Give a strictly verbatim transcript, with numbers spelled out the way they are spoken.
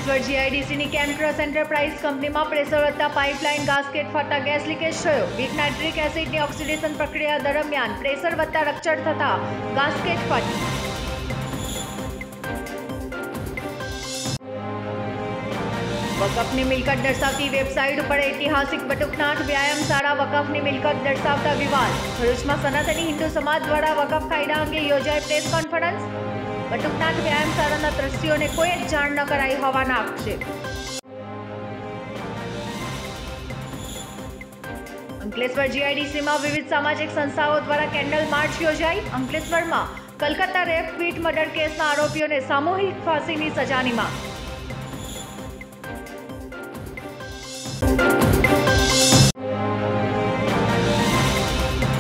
અંકલેશ્વર જીઆઈડીસીની Chemtrus enterprise કંપનીમાં pressure વધતા પાઇપલાઇન ગાસ્કેટ ફાટતા ગેસ લીકેજ થયો. વીક નાઇટ્રિક એસિડની ઓક્સિડેશન પ્રક્રિયા દરમિયાન પ્રેશર વધતા રકચડ થતા ગાસ્કેટ ફાટી. વકફની મિલકત દર્શાવતી વેબસાઇટ ઉપર ઐતિહાસિક બટુકનાથ વ્યાયામ શાળા વકફની મિલકત દર્શાવતા વિવાદ. ભરૂચમાં સનાતની હિન્દુ સમાજ દ્વારા વકફ કાયદા અંગે યોજાઈ પ્રેસ કોન્ફરન્સ. બટુકનાથ વ્યાયામ શાળાના ટ્રસ્ટીઓને કોઈ જ જાણ ન કરાઈ હોવાના આક્ષેપ. અંકલેશ્વર જીઆઈડીસીમાં વિવિધ સામાજિક સંસ્થાઓ દ્વારા કેન્ડલ માર્ચ યોજાઈ. અંકલેશ્વરમાં કલકત્તા રેપ ક્વિટ મર્ડર કેસના આરોપીઓને સામૂહિક ફાંસીની સજાની માંગ.